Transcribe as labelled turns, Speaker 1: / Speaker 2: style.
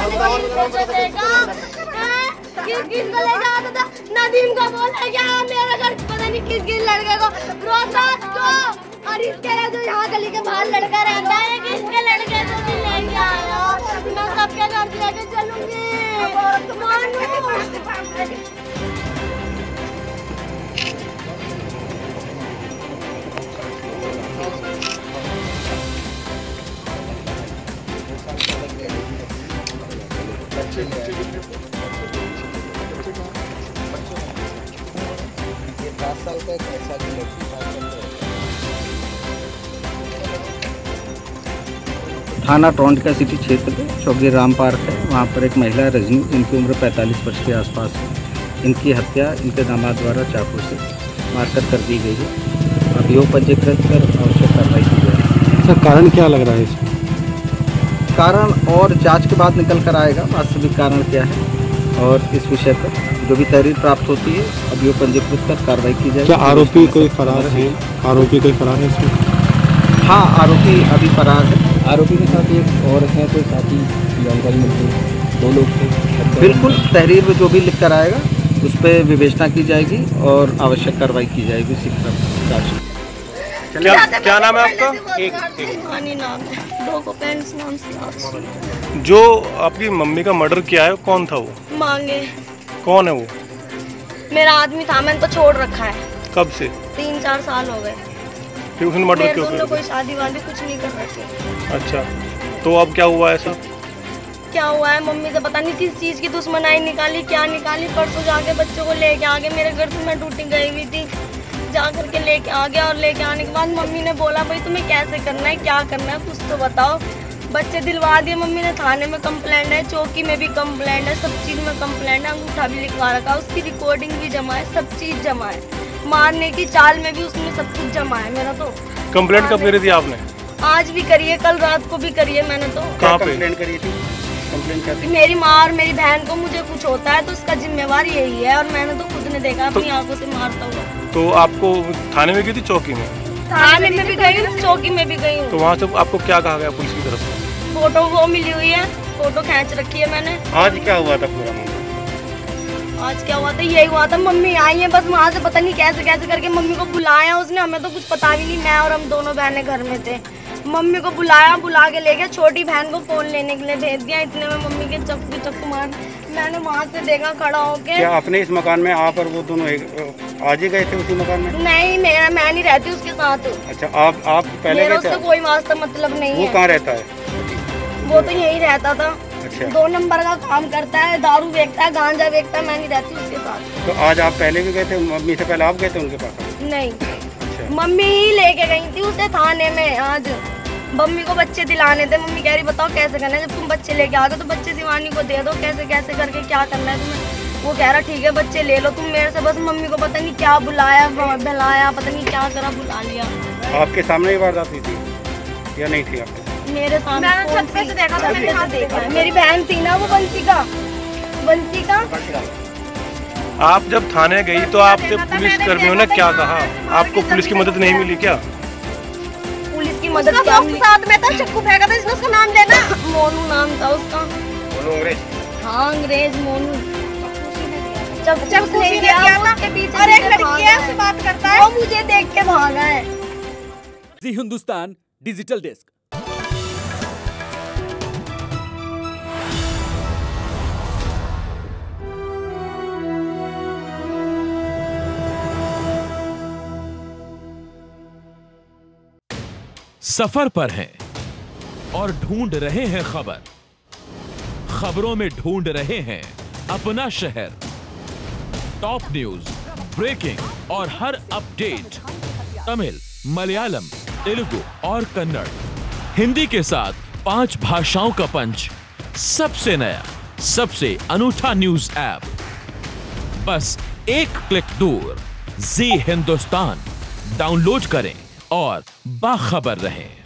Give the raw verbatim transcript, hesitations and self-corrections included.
Speaker 1: किस किस को ले जाता था, नदीम को बोला क्या मेरे घर पता नहीं किस किस लड़के को रोजास को, और इसके जो यहाँ गली के बाहर लड़का रहता है किसके लड़के को भी लेके आया। मैं सबके घर लेके चलूंगी।
Speaker 2: सात साल का एक ऐसा भी लड़की थाना टोंट का सिटी क्षेत्र में चौकी राम पार्क है। वहाँ पर एक महिला रजनी जिनकी उम्र पैंतालीस वर्ष के आसपास है, इनकी हत्या इनके दामाद द्वारा चाकू से मारकर कर दी गई है। अभियोग पंजीकृत कर आवश्यक कार्रवाई की जाए।
Speaker 3: सर कारण क्या लग रहा है इसमें?
Speaker 2: कारण और जांच के बाद निकल कर आएगा वास्तविक कारण क्या है, और इस विषय पर जो भी तहरीर प्राप्त होती है अभियोग पंजीकृत कर कार्रवाई की जाए।
Speaker 3: क्या आरोपी कोई फरार है? आरोपी कोई फरार है इसमें?
Speaker 2: हाँ, आरोपी अभी फरार है।
Speaker 4: आरोपी के साथ एक और है कोई साथी जानकारी मिलती है, दो लोग थे।
Speaker 2: बिल्कुल, तहरीर में जो भी लिख कर आएगा उस पर विवेचना की जाएगी और आवश्यक कार्रवाई की जाएगी।
Speaker 5: क्या क्या नाम है आपका? एक, एक।
Speaker 1: नाम है, दो को पेंट्स नाम से।
Speaker 5: जो आपकी मम्मी का मर्डर किया है कौन था वो?
Speaker 1: मांगे।
Speaker 5: कौन है वो?
Speaker 1: मेरा आदमी था, मैंने तो छोड़ रखा है।
Speaker 5: कब से?
Speaker 1: तीन चार साल हो गए।
Speaker 5: फिर उसने मर्डर क्यों किया?
Speaker 1: कोई शादी वादी कुछ नहीं कर रही।
Speaker 5: अच्छा, तो अब क्या हुआ ऐसा?
Speaker 1: क्या हुआ है, मम्मी से पता नहीं किस चीज की दुश्मनाई निकाली, क्या निकाली। परसों जाके बच्चों को लेके आ गए, मेरे घर से मैं ड्यूटी गई हुई थी, जा करके लेके आ गया। और लेके आने के बाद मम्मी ने बोला भाई तुम्हें कैसे करना है, क्या करना है, कुछ तो बताओ। बच्चे दिलवा दिए। मम्मी ने थाने में कंप्लेंट है, चौकी में भी कंप्लेंट है, सब चीज में कंप्लेंट है, अंगूठा भी लिखवा रखा है, उसकी रिकॉर्डिंग भी जमा है, सब चीज जमा है, मारने की चाल में भी उसमें सब कुछ जमा है। मेरा तो
Speaker 5: कंप्लेंट कब करी थी आपने?
Speaker 1: आज भी करी है, कल रात को भी करी है मैंने। तो
Speaker 5: कहाँ पे
Speaker 2: कंप्लेंट करी थी? कंप्लेंट क्या थी?
Speaker 1: मेरी माँ और मेरी बहन को मुझे कुछ होता है तो उसका जिम्मेवार यही है, और मैंने तो खुद ने देखा अपनी आंखों से मारता हुआ।
Speaker 5: तो आपको थाने में गई थी, चौकी में?
Speaker 1: थाने में भी गई हूँ, चौकी में भी गई हूँ।
Speaker 5: तो वहाँ से आपको क्या कहा गया पुलिस की तरफ से?
Speaker 1: फोटो वो मिली हुई है, फोटो खींच रखी है मैंने।
Speaker 2: आज क्या हुआ था पूरा?
Speaker 1: आज क्या हुआ था, यही हुआ था। मम्मी आई है बस वहाँ से, पता नहीं कैसे कैसे करके मम्मी को बुलाया उसने, हमें तो कुछ पता भी नहीं। मैं और हम दोनों बहनें घर में थे। मम्मी को बुलाया, बुला के ले गया, छोटी बहन को फोन लेने के लिए भेज दिया। इतने में मम्मी के चक्कू चक्कू मार, मैंने वहाँ से देखा खड़ा होके।
Speaker 2: क्या अपने इस मकान में आप और वो दोनों आज ही गए थे उसी मकान में?
Speaker 1: नहीं, मेरा मैं नहीं रहती उसके साथ।
Speaker 2: अच्छा, आप आप पहले
Speaker 1: मेरा
Speaker 2: गए थे?
Speaker 1: उससे कोई वास्ता मतलब नहीं है।
Speaker 2: वो कहाँ रहता है?
Speaker 1: वो तो यहीं रहता था।
Speaker 2: अच्छा।
Speaker 1: दो नंबर का काम करता है, दारू बेचता है, गांजा बेचता है, मैं नहीं रहती उसके साथ।
Speaker 2: तो आज आप पहले भी गए थे? मम्मी से पहले आप गए थे उनके पास?
Speaker 1: नहीं।
Speaker 2: अच्छा।
Speaker 1: मम्मी ही लेके गई थी उसे थाने में आज। मम्मी को बच्चे दिलाने थे। मम्मी कह रही बताओ कैसे करना है, जब तुम बच्चे लेके आ गए तो बच्चे शिवानी को दे दो, कैसे कैसे करके क्या करना है तुम्हें। वो कह रहा ठीक है बच्चे ले लो तुम मेरे से। बस मम्मी को पता नहीं क्या बुलाया बुलाया, पता नहीं क्या करा, बुला लिया।
Speaker 2: आपके सामने ही वारदात हुई थी या नहीं थी? आपके
Speaker 1: मेरे सामने छत पे से देखा था, मैंने हाथ देखा है। मेरी बहन थी ना वो, बंसी का बंसी का
Speaker 5: आप जब थाने गई तो आपसे पुलिस कर्मियों ने क्या कहा? आपको पुलिस की मदद नहीं मिली क्या?
Speaker 1: पुलिस की मदद क्या मिली? साथ में था, चक्कू फेंका था इसने, उसका नाम लेना। मोनू नाम था उसका।
Speaker 2: मोनू अंग्रेज?
Speaker 1: हाँ, अंग्रेज मोनू।
Speaker 6: चक्कू नहीं दिया था उसके पीछे, और एक लड़की है उससे बात करता है,
Speaker 1: वो मुझे देख के भागा है।
Speaker 7: जी हिंदुस्तान डिजिटल डेस्क।
Speaker 8: सफर पर हैं और ढूंढ रहे हैं खबर, खबरों में ढूंढ रहे हैं अपना शहर। टॉप न्यूज, ब्रेकिंग और हर अपडेट तमिल, मलयालम, तेलुगु और कन्नड़, हिंदी के साथ पांच भाषाओं का पंच, सबसे नया, सबसे अनूठा न्यूज ऐप, बस एक क्लिक दूर। जी हिंदुस्तान डाउनलोड करें और बाखबर रहें।